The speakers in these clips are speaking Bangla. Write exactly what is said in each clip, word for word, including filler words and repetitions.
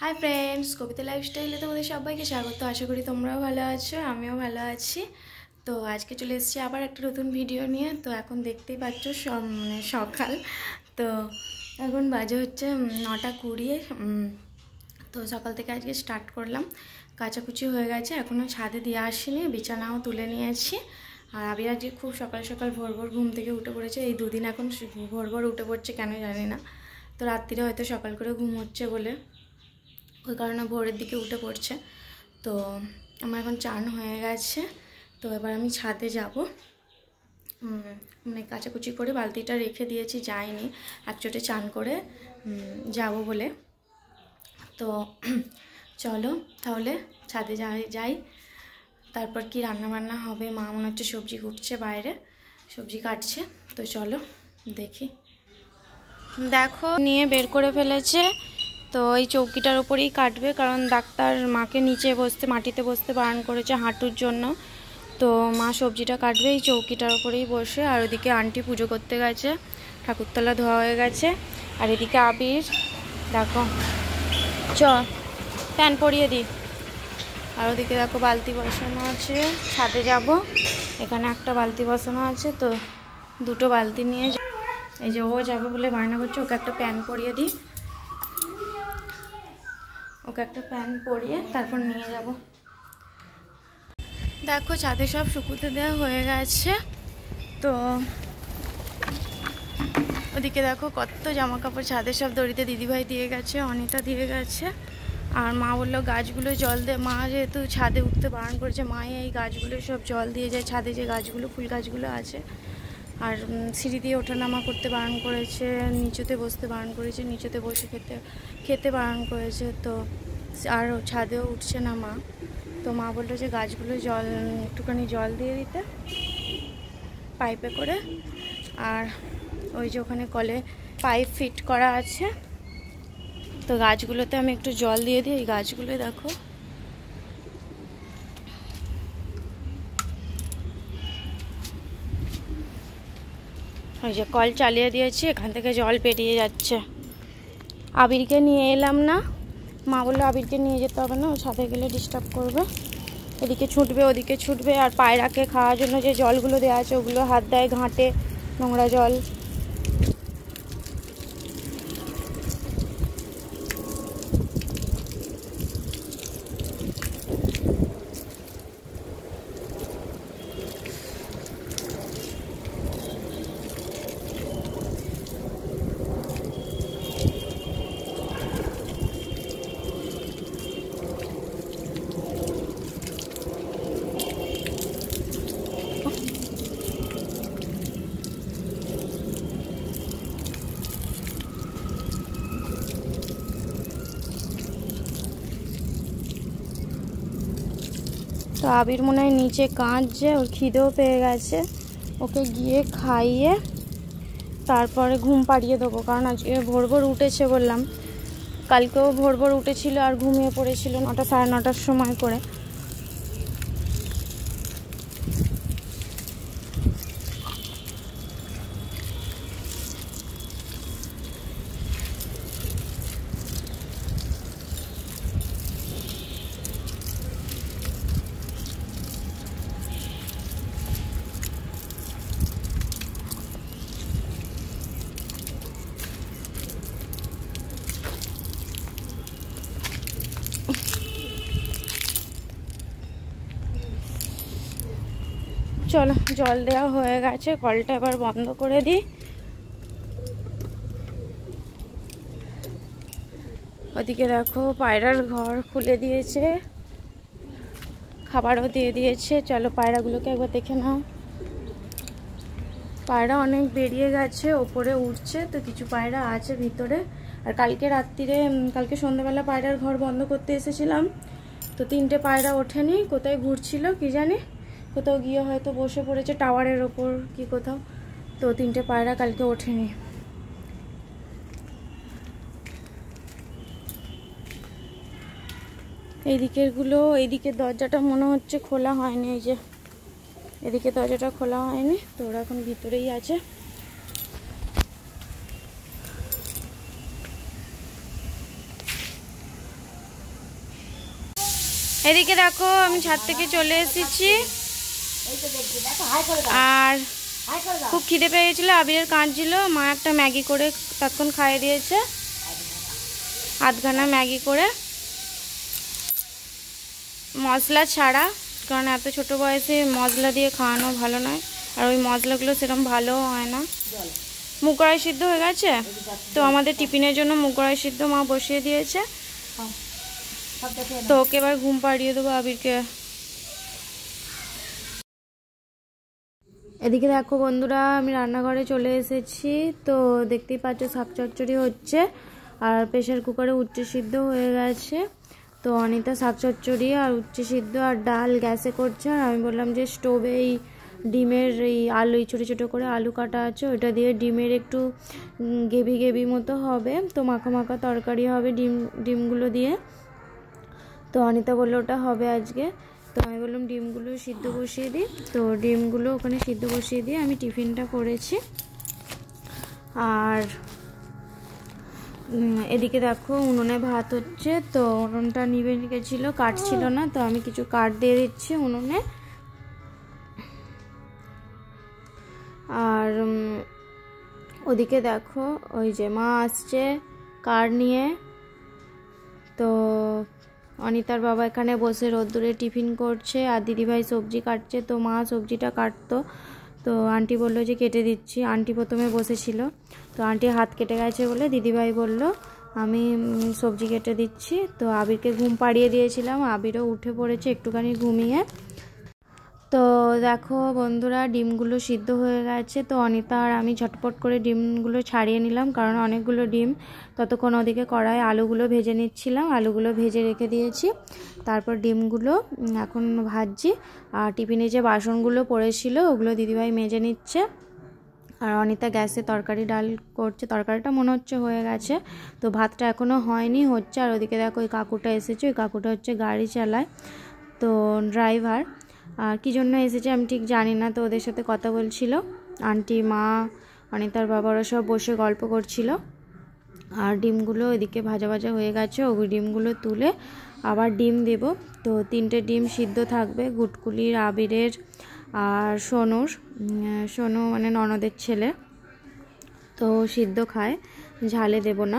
हाई फ्रेंड्स कविता लाइफस्टाइले तुम्हारे सबाइके स्वागत। आशा करी तोमराओ भालो आछो, आमिओ भालो आछि। तो आज के चले एसेछि आबार एकटा नतुन भिडियो निये। तो एखन देखतेई पाচ্ছো माने सकाल, तो एखन बाजे होच्छे नटा कुड़ी। तो सकाल थेके आजके स्टार्ट करलाम, काचाकुचि हये गेछे, एखोनो छादे दिये आसिनि, बिछानाओ तुले निয়েছি। আর আবির আজকে খুব সকাল সকাল ভোর ভোর ঘুম থেকে উঠে পড়েছে। এই দুদিন এখন ভোর ভোর উঠে পড়ছে কেন জানি না। তো রাত্রিরে হয়তো সকাল করে ঘুম হচ্ছে বলে ওই কারণে ভোরের দিকে উঠে পড়ছে। তো আমার এখন চান হয়ে গেছে। তো এবার আমি ছাদে যাব, মানে কাচাকুচি করে বালতিটা রেখে দিয়েছি, যাইনি একচোটে চান করে যাব বলে। তো চলো তাহলে ছাদে যাই যাই তারপর কি রান্না বান্না হবে। মা মনে হচ্ছে সবজি কুটছে, বাইরে সবজি কাটছে। তো চলো দেখি। দেখো নিয়ে বের করে ফেলেছে। তো এই চৌকিটার উপরেই কাটবে, কারণ ডাক্তার মাকে নিচে বসতে মাটিতে বসতে বারণ করেছে হাঁটুর জন্য। তো মা সবজিটা কাটবে এই চৌকিটার উপরেই বসে। আর ওদিকে আন্টি পুজো করতে গেছে, ঠাকুরতলা ধোয়া হয়ে গেছে। আর এদিকে আবির দেখো, চ প্যান পরিয়ে দিই। আর ওদিকে দেখো বালতি বসানো আছে, ছাদে যাব। এখানে একটা বালতি বসানো আছে, তো দুটো বালতি নিয়ে এই যে ও যাবে বলে বায়না করছে। ওকে একটা প্যান পরিয়ে দিই, ওকে একটা প্যান পরিয়ে তারপর নিয়ে যাব। দেখো ছাদে সব শুকুতে দেওয়া হয়ে গেছে। তো ওদিকে দেখো কত জামা কাপড় ছাদে সব দড়িতে দিদিভাই দিয়ে গেছে, অনিতা দিয়ে গেছে। আর মা বললো গাছগুলো জল দে। মা যেহেতু ছাদে উঠতে বারণ করেছে, মাই এই গাছগুলো সব জল দিয়ে যায়। ছাদে যে গাছগুলো ফুল গাছগুলো আছে। আর সিঁড়ি দিয়ে ওঠানামা করতে বারণ করেছে, নিচুতে বসতে বারণ করেছে, নিচুতে বসে খেতে খেতে বারণ করেছে। তো আর ছাদেও উঠছে না মা। তো মা বললো যে গাছগুলো জল একটুখানি জল দিয়ে দিতে পাইপে করে। আর ওই যে ওখানে কলে পাইপ ফিট করা আছে, তো গাছগুলোতে আমি একটু জল দিয়ে দিই। এই গাছগুলো দেখো ওই যে কল চালিয়ে দিয়েছি, এখান থেকে জল বেরিয়ে যাচ্ছে। আবিরকে নিয়ে এলাম না, মা বললো আবিরকে নিয়ে যেতে হবে না, ও ছাদে গেলে ডিস্টার্ব করবে। এদিকে ছুটবে ওদিকে ছুটবে। আর পায়রাকে খাওয়ার জন্য যে জলগুলো দেওয়া আছে ওগুলো হাত দেয় ঘাঁটে, নোংরা জল। তো আবির মনে হয় নিচে কাঁদছে, ওর খিদেও পেয়ে গেছে। ওকে গিয়ে খাইয়ে তারপরে ঘুম পাড়িয়ে দেবো, কারণ আজকে ভোর ভোর উঠেছে বললাম। কালকেও ভোর ভোর উঠেছিল আর ঘুমিয়ে পড়েছিল নটা সাড়ে নটার সময় করে। চলো জল দেওয়া হয়ে গেছে, কলটা এবার বন্ধ করে দিই। ওদিকে দেখো পায়রার ঘর খুলে দিয়েছে, খাবারও দিয়ে দিয়েছে। চলো পায়রাগুলোকে একবার দেখে নাও। পায়রা অনেক বেরিয়ে গেছে, ওপরে উঠছে, তো কিছু পায়রা আছে ভিতরে। আর কালকে রাত্রিরে কালকে সন্ধ্যাবেলা পায়রার ঘর বন্ধ করতে এসেছিলাম, তো তিনটে পায়রা ওঠেনি, কোথায় ঘুরছিল কি জানি, কোথাও গিয়ে হয়তো বসে পড়েছে টাওয়ারের ওপর কি কোথাও। তো তিনটে পায়রা কালকে ওঠেনি। এই দিকেরগুলো, এইদিকের দরজাটা মনে হচ্ছে খোলা হয়নি, এই যে এদিকে দরজাটা খোলা হয়নি, তো ওরা এখন ভিতরেই আছে। এদিকে দেখো আমি ছাদ থেকে চলে এসেছি আর খুব খিদে পেয়ে গেছিল, আবিরের কাঁদছিল। মা একটা ম্যাগি করে তখন খাইয়ে দিয়েছে, আধখানা ম্যাগি করে, মশলা ছাড়া, কারণ এত ছোট বয়সে মশলা দিয়ে খাওয়ানো ভালো নয়, আর ওই মশলাগুলো সেরকম ভালো হয় না। মুগ কড়াই সিদ্ধ হয়ে গেছে, তো আমাদের টিফিনের জন্য মুগ কড়াই সিদ্ধ মা বসিয়ে দিয়েছে। তো ওকে এবার ঘুম পাড়িয়ে দেবো আবিরকে। এদিকে দেখো বন্ধুরা আমি রান্নাঘরে চলে এসেছি। তো দেখতেই পাচ্ছ শাক চচ্চড়ি হচ্ছে, আর প্রেশার কুকারে উচ্চে সিদ্ধ হয়ে গেছে। তো অনিতা শাক চচ্চড়ি আর উচ্চে সিদ্ধ আর ডাল গ্যাসে করছে, আর আমি বললাম যে স্টোভে এই ডিমের এই আলু ছোটো ছোটো করে আলু কাটা আছে, ওইটা দিয়ে ডিমের একটু গেভি গেভি মতো হবে, তো মাখা মাখা তরকারি হবে ডিম ডিমগুলো দিয়ে। তো অনিতা বললো ওটা হবে আজকে। তো আমি বললাম ডিমগুলো সিদ্ধ বসিয়ে দিই, তো ডিমগুলো ওখানে সিদ্ধ বসিয়ে দিয়ে আমি টিফিনটা করেছি। আর এদিকে দেখো উনুনে ভাত হচ্ছে, তো উনুনটা নিভে গেছিলো, কাঠ ছিল না, তো আমি কিছু কাঠ দিয়ে দিচ্ছি উনুনে। আর ওদিকে দেখো ওই যে মা আসছে কাঠ নিয়ে, তো অনিতার বাবা এখানে বসে রোদ্দুরে টিফিন করছে, আর দিদিভাই সবজি কাটছে। তো মা সবজিটা কাটতো, তো আন্টি বললো যে কেটে দিচ্ছি। আন্টি প্রথমে বসেছিল, তো আন্টি হাত কেটে গেছে বলে দিদিভাই বলল আমি সবজি কেটে দিচ্ছি। তো আবিরকে ঘুম পাড়িয়ে দিয়েছিলাম, আবিরও উঠে পড়েছে একটুখানি ঘুমিয়ে। তো দেখো বন্ধুরা ডিমগুলো সিদ্ধ হয়ে গেছে, তো অনিতা আর আমি ঝটপট করে ডিমগুলো ছাড়িয়ে নিলাম, কারণ অনেকগুলো ডিম। ততক্ষণ ওদিকে কড়ায় আলুগুলো ভেজে নিচ্ছিলাম, আলুগুলো ভেজে রেখে দিয়েছি। তারপর ডিমগুলো এখন ভাজছি, আর টিফিনে যে বাসনগুলো পড়েছিল ওগুলো দিদিভাই মেজে নিচ্ছে। আর অনিতা গ্যাসে তরকারি ডাল করছে, তরকারিটা মনে হচ্ছে হয়ে গেছে, তো ভাতটা এখনও হয়নি, হচ্ছে। আর ওদিকে দেখো ওই কাকুটা এসেছে, ওই কাকুটা হচ্ছে গাড়ি চালায়, তো ড্রাইভার। আর কী জন্য এসেছে আমি ঠিক জানি না, তো ওদের সাথে কথা বলছিল আন্টি, মা, অনিতার বাবারা সব বসে গল্প করছিল। আর ডিমগুলো এদিকে ভাজা ভাজা হয়ে গেছে, ওই ডিমগুলো তুলে আবার ডিম দেব। তো তিনটে ডিম সিদ্ধ থাকবে, গুটকুলির, আবিরের আর সোনুর। সোনু মানে ননদের ছেলে, তো সিদ্ধ খায়, ঝালে দেব না।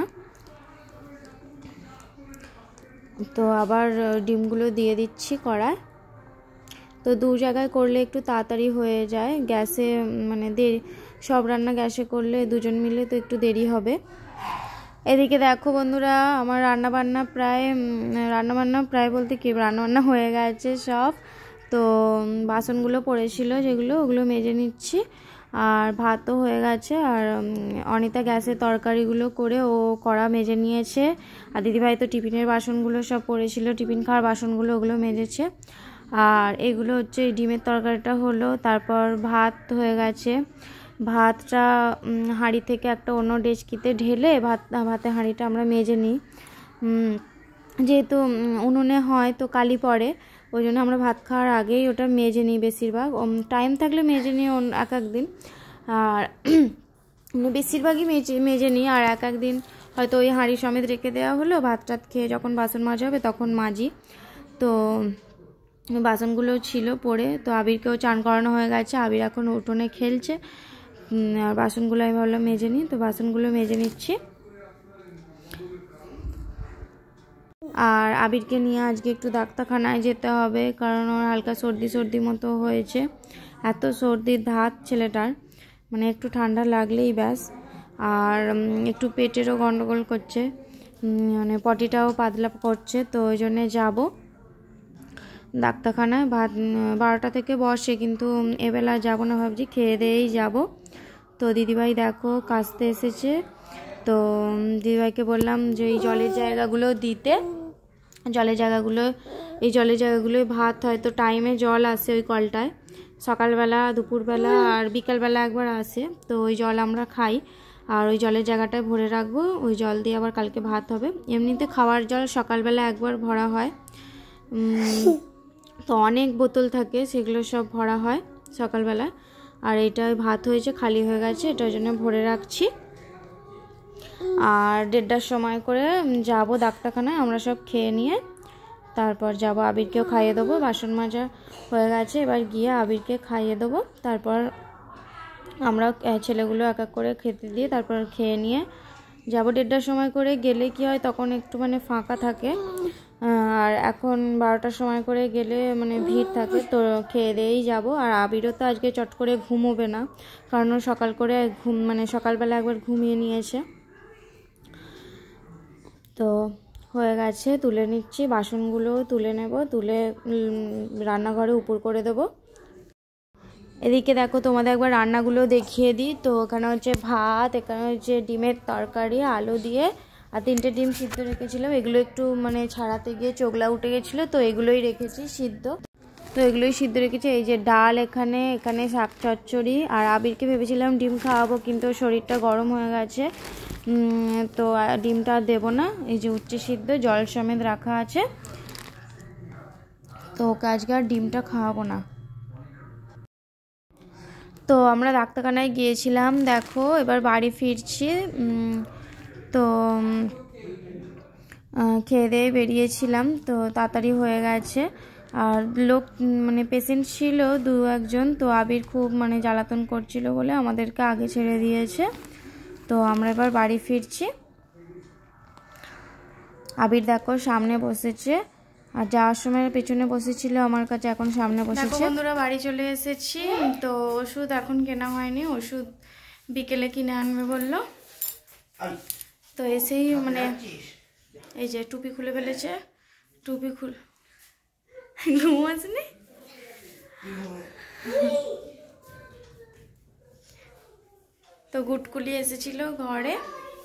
তো আবার ডিমগুলো দিয়ে দিচ্ছি কড়ায়। তো দু জায়গায় করলে একটু তাড়াতাড়ি হয়ে যায়, গ্যাসে মানে দেরি, সব রান্না গ্যাসে করলে দুজন মিলে তো একটু দেরি হবে। এদিকে দেখো বন্ধুরা আমার রান্নাবান্না প্রায় রান্নাবান্না প্রায় বলতে কি রান্নাবান্না হয়ে গেছে সব। তো বাসনগুলো পড়েছিল যেগুলো, ওগুলো মেজে নিচ্ছি, আর ভাতও হয়ে গেছে। আর অনিতা গ্যাসে তরকারিগুলো করে ও কড়া মেজে নিয়েছে, আর দিদিভাই তো টিফিনের বাসনগুলো সব পড়েছিল, টিফিন খাওয়ার বাসনগুলো ওগুলো মেজেছে। আর এগুলো হচ্ছে ডিমের তরকারিটা হলো, তারপর ভাত হয়ে গেছে। ভাতটা হাঁড়ি থেকে একটা অন্য ডেচকিতে ঢেলে ভাত ভাতে হাঁড়িটা আমরা মেজে নিই, যেহেতু উনুনে হয় তো কালি পড়ে, ওই জন্য আমরা ভাত খাওয়ার আগেই ওটা মেজে নিই বেশিরভাগ। টাইম থাকলে মেজে নিই এক এক দিন, আর বেশিরভাগই মেজে মেজে নিই। আর এক এক দিন হয়তো ওই হাঁড়ি সমেত রেখে দেওয়া হলো, ভাত টাত খেয়ে যখন বাসন মাজা হবে তখন মাজি। তো বাসনগুলো ছিল পড়ে, তো আবিরকেও চান করানো হয়ে গেছে, আবির এখন উঠোনে খেলছে। আর বাসনগুলো আমি ভাবলাম মেজে নিই, তো বাসনগুলো মেজে নিচ্ছি। আর আবিরকে নিয়ে আজকে একটু ডাক্তারখানায় যেতে হবে, কারণ ওর হালকা সর্দি সর্দি মতো হয়েছে। এত সর্দির ধাত ছেলেটার, মানে একটু ঠান্ডা লাগলেই ব্যাস। আর একটু পেটেরও গন্ডগোল করছে, মানে পটিটাও পাতলা করছে, তো ওই জন্যে যাবো ডাক্তারখানায়। ভাত বারোটা থেকে বসে, কিন্তু এবেলা যাবো না, ভাবছি খেয়ে দিয়েই যাব। তো দিদিভাই দেখো কাচতে এসেছে, তো দিদিভাইকে বললাম যে এই জলের জায়গাগুলো দিতে, জলের জায়গাগুলো এই জলের জায়গাগুলোয় ভাত হয়তো টাইমে জল আসে ওই কলটায়, সকালবেলা, দুপুরবেলা আর বিকালবেলা একবার আসে, তো ওই জল আমরা খাই। আর ওই জলের জায়গাটায় ভরে রাখবো, ওই জল দিয়ে আবার কালকে ভাত হবে। এমনিতে খাওয়ার জল সকালবেলা একবার ভরা হয়, তো অনেক বোতল থাকে, সেগুলো সব ভরা হয় সকালবেলা। আর এটা ভাত হয়েছে, খালি হয়ে গেছে, এটার জন্য ভরে রাখছি। আর দেড়টার সময় করে যাব ডাক্তারখানায়, আমরা সব খেয়ে নিয়ে তারপর যাব আবিরকেও খাইয়ে দেবো, বাসন মাজা হয়ে গেছে, এবার গিয়ে আবিরকে খাইয়ে দেবো। তারপর আমরা ছেলেগুলো এক এক করে খেতে দিয়ে তারপর খেয়ে নিয়ে যাবো। দেড়টার সময় করে গেলে কি হয় তখন একটু মানে ফাঁকা থাকে, আর এখন বারোটার সময় করে গেলে মানে ভিড় থাকে। তো খেয়ে দিয়েই যাবো। আর আবিরও তো আজকে চট করে ঘুমোবে না, কারণ সকাল করে ঘুম মানে সকালবেলা একবার ঘুমিয়ে নিয়েছে। তো হয়ে গেছে, তুলে নিচ্ছি, বাসনগুলো তুলে নেব, তুলে রান্নাঘরে উপর করে দেবো। এদিকে দেখো তোমাদের একবার রান্নাগুলো দেখিয়ে দিই। তো এখানে হচ্ছে ভাত, এখানে হচ্ছে ডিমের তরকারি আলু দিয়ে, আর তিনটে ডিম সিদ্ধ রেখেছিলাম, এগুলো একটু মানে ছাড়াতে গিয়ে চোগলা উঠে গেছিলো, তো এগুলোই রেখেছি সিদ্ধ। তো এগুলোই সিদ্ধ রেখেছি। এই যে ডাল, এখানে এখানে শাক চচ্চড়ি। আর আবিরকে ভেবেছিলাম ডিম খাওয়াবো, কিন্তু শরীরটা গরম হয়ে গেছে, তো ডিমটা আর দেবো না। এই যে উচ্চে সিদ্ধ জল সমেত রাখা আছে, তো ওকে আজকে আর ডিমটা খাওয়াবো না। তো আমরা ডাক্তারখানায় গিয়েছিলাম, দেখো এবার বাড়ি ফিরছি। তো খেয়ে দিয়ে বেরিয়েছিলাম, তো তাড়াতাড়ি হয়ে গেছে। আর লোক মানে পেশেন্ট ছিল দু একজন, তো আবির খুব মানে জ্বালাতন করছিল বলে আমাদেরকে আগে ছেড়ে দিয়েছে। তো আমরা এবার বাড়ি ফিরছি। আবির দেখো সামনে বসেছে, আর যাওয়ার সময় পেছনে বসেছিল আমার কাছে, এখন সামনে বসেছে। বন্ধুরা বাড়ি চলে এসেছি। তো ওষুধ এখন কেনা হয়নি, ওষুধ বিকেলে কিনে আনবে বললো। তো এসেই মানে এই যে টুপি খুলে ফেলেছে, টুপি খুল ঘুম আসেনি। তো গুটকুলি এসেছিল ঘরে,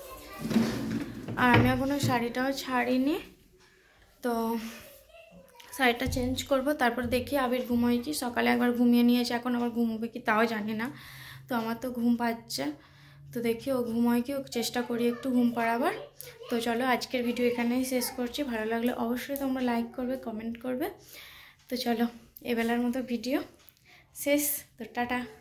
আর আমি এখনো শাড়িটাও ছাড়িনি। তো শাড়িটা চেঞ্জ করব, তারপর দেখি আবির ঘুমোয় কি। সকালে একবার ঘুমিয়ে নিয়েছে, এখন আবার ঘুমোবে কি তাও জানি না। তো আমার তো ঘুম পাচ্ছে, তো দেখি ও ঘুমোয় কি, ও চেষ্টা করি একটু ঘুম পাড়াবার। তো চলো আজকের ভিডিও এখানেই শেষ করছি। ভালো লাগলে অবশ্যই তোমরা লাইক করবে, কমেন্ট করবে। তো চলো এবেলার মতো ভিডিও শেষ। তো টাটা।